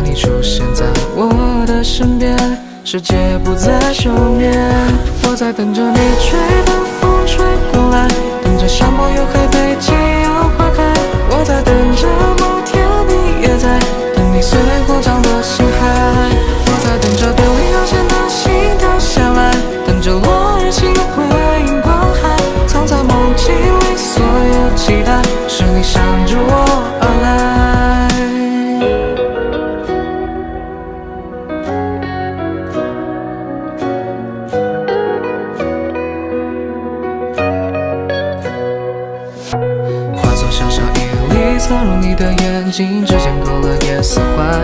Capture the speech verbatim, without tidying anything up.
你出现在我的身边，世界不再休眠。我在等着你吹的风吹过来，等着沙漠有海对季有花开。我在等着某天你也在，等你随波涨的心海。我在等着电力要线的心掉下来，等着落日星回应光海。藏在梦境里所有期待，是你向着我而来。化作小小一粒，藏入你的眼睛，指尖勾勒夜色画